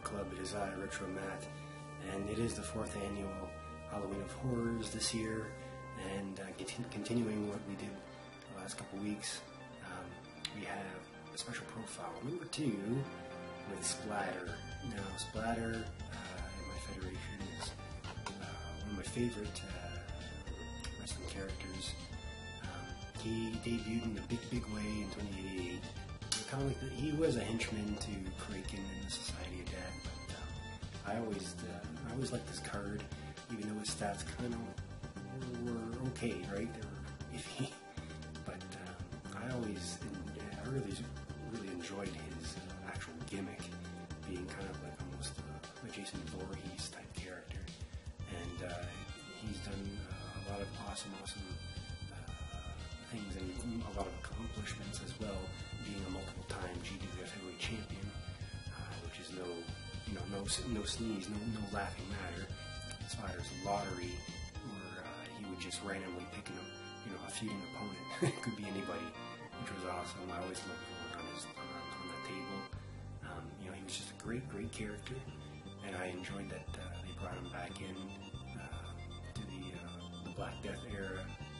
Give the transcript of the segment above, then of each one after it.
Club. It is I, Retro Matt, and it is the 4th annual Halloween of Horrors this year, and continuing what we did the last couple weeks, we have a special profile, number 2, with Splatter. Now, Splatter in my federation is one of my favorite wrestling characters. He debuted in a big way in 2088. Kind of like he was a henchman to Kraken in the Society of Death, but I always liked this card, even though his stats kind of were okay, right? They were iffy, but I really enjoyed his actual gimmick, being kind of like almost a Jason Voorhees type character, and he's done a lot of awesome things and a lot of accomplishments as well, being a multiple-time GWF Heavyweight Champion, which is no sneeze, no laughing matter. Splatter's lottery, where he would just randomly pick a feuding opponent. It could be anybody, which was awesome. I always loved going on the table. He was just a great character, and I enjoyed that they brought him back in to the Black Death era,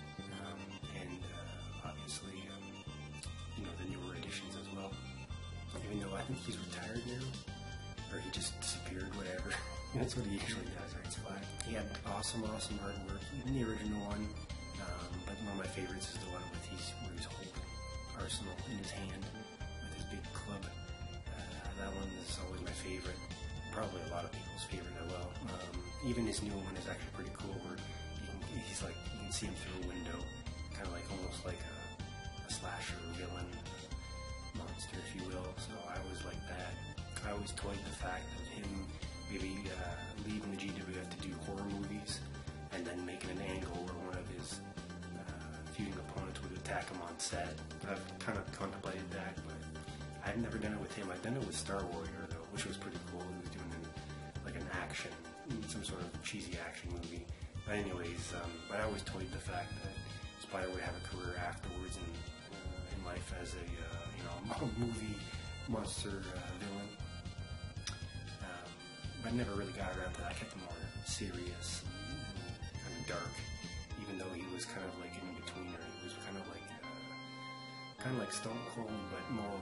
and obviously, the newer editions as well. Even though I think he's retired now, or he just disappeared, whatever. That's what he usually does, right? Splatter. He had awesome artwork, even the original one. But one of my favorites is the one where he's holding Arsenal in his hand with his big club. That one is always my favorite. Probably a lot of people's favorite as well. Even his new one is actually pretty cool, where you can see him through a window, kind of like almost like a slasher villain monster, if you will. So I always like that. I always toyed the fact of him maybe leaving the GWF to do horror movies, and then making an angle where one of his feuding opponents would attack him on set. But I've kind of contemplated that, but I've never done it with him. I've done it with Star Warrior, though, which was pretty cool. He was doing like an action, some sort of cheesy action movie. But anyways, but I always toyed the fact that Splatter would have a career afterwards in life as a movie monster villain. But I never really got around to that. I kept him more serious and kind of dark, even though he was kind of like in between, or he was kind of like Stone Cold, but more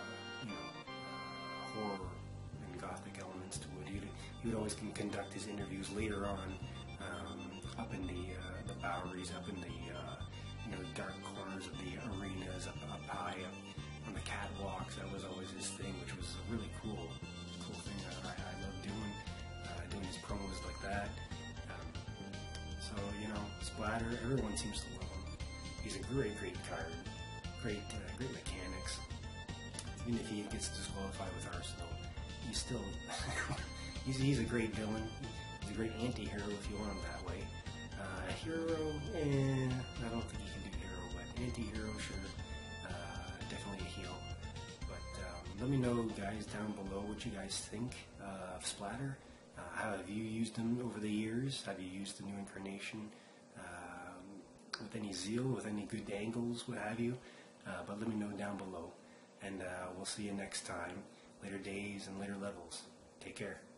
horror and gothic elements to it. He would always conduct his interviews later on up in the Boweries, up in the dark corners of the arenas, up high up on the catwalks. That was always his thing, which was a really cool thing that I love doing his promos like that. So Splatter, everyone seems to love him. He's a great card, great mechanics. Even if he gets disqualified with Arsenal, he's still he's a great villain. He's a great anti-hero if you want him that way. Hero, I don't think he can do hero, but anti-hero, sure, definitely a heel. But let me know, guys, down below what you guys think of Splatter. How have you used him over the years? Have you used the new incarnation with any zeal, with any good angles, what have you? But let me know down below, and we'll see you next time. Later days and later levels. Take care.